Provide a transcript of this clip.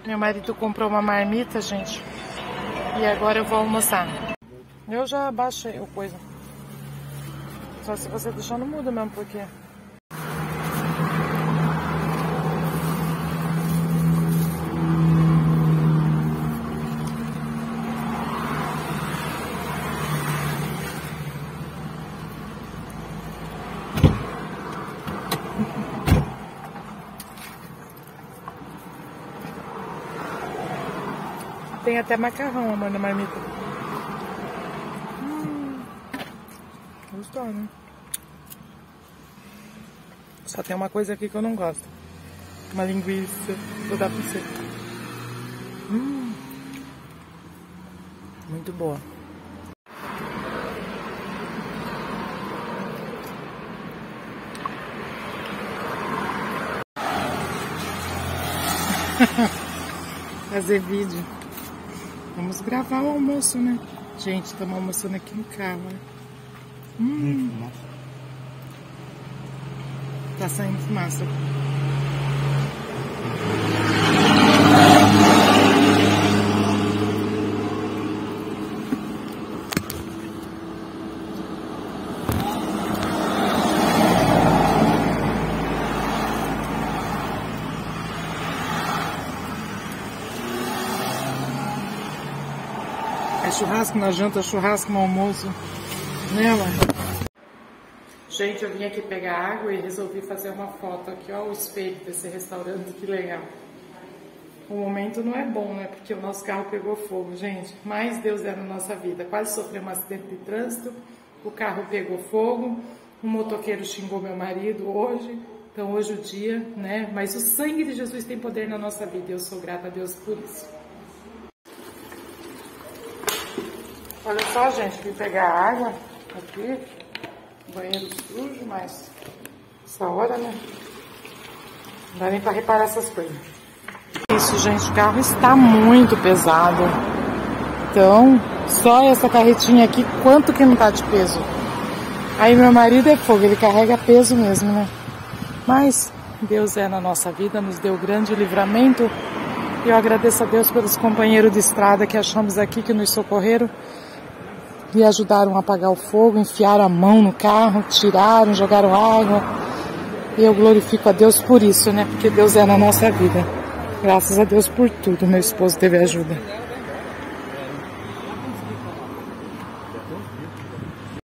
Meu marido comprou uma marmita, gente. E agora eu vou almoçar. Eu já baixei o coisa. Só se você deixar no mudo mesmo, porque... Tem até macarrão, amor, na marmita. Gostou, né? Só tem uma coisa aqui que eu não gosto. Uma linguiça. Vou dar pra você. Muito boa. Fazer vídeo. Vamos gravar o almoço, né? Gente, estamos almoçando aqui no carro, né? Tá saindo fumaça. É churrasco na janta, churrasco no almoço, né, mãe? Gente, eu vim aqui pegar água e resolvi fazer uma foto aqui, ó, o espelho desse restaurante, que legal. O momento não é bom, né, porque o nosso carro pegou fogo, gente, mas Deus é na nossa vida. Quase sofri um acidente de trânsito, o carro pegou fogo, um motoqueiro xingou meu marido hoje, então hoje o dia, né, mas o sangue de Jesus tem poder na nossa vida e eu sou grata a Deus por isso. Olha só, gente, vim pegar água aqui, banheiro sujo, mas essa hora, né? Não dá nem pra reparar essas coisas. Isso, gente, o carro está muito pesado. Então, só essa carretinha aqui, quanto que não tá de peso? Aí meu marido é fogo, ele carrega peso mesmo, né? Mas Deus é na nossa vida, nos deu grande livramento. E eu agradeço a Deus pelos companheiros de estrada que achamos aqui, que nos socorreram. E ajudaram a apagar o fogo, enfiaram a mão no carro, tiraram, jogaram água. E eu glorifico a Deus por isso, né? Porque Deus é na nossa vida. Graças a Deus por tudo. Meu esposo teve ajuda.